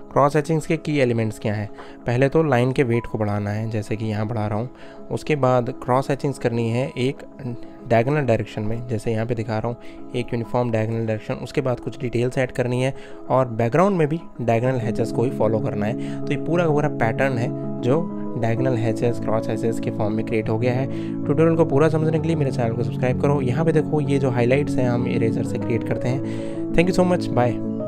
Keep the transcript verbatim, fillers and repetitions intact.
Cross हैचिंग्स के की elements क्या हैं। पहले तो लाइन के वेट को बढ़ाना है, जैसे कि यहाँ बढ़ा रहा हूँ। उसके बाद क्रॉस हैचिंग्स करनी है एक डायगोनल डायरेक्शन में, जैसे यहाँ पे दिखा रहा हूँ, एक यूनिफॉर्म डायगोनल डायरेक्शन। उसके बाद कुछ डिटेल्स ऐड करनी है और बैकग्राउंड में भी डायगोनल हैचेस को ही फॉलो करना है। तो ये पूरा का पूरा पैटर्न है जो डायगोनल हैचेस क्रॉस हैचेस के फॉर्म में क्रिएट हो गया है। ट्यूटोरियल को पूरा समझने के लिए मेरे चैनल को सब्सक्राइब करो। यहाँ पे देखो ये जो हाईलाइट्स हैं हम इरेजर से क्रिएट करते हैं। Thank you so much, bye.